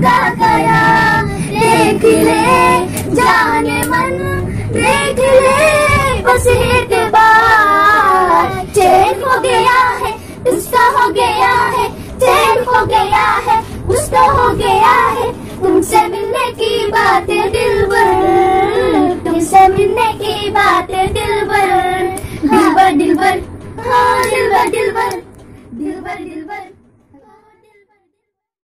बदलता गया। देख ले जाने मन, देख ले बस एक बार। चैन हो गया है, उसका हो गया है, चैन हो गया है, उसका हो गया है। तुमसे मिलने की बात दिलबर, तुमसे मिलने की बात दिलबर। दिलबर दिलबर, हाँ दिलबर दिलबर, दिलबर दिलबर।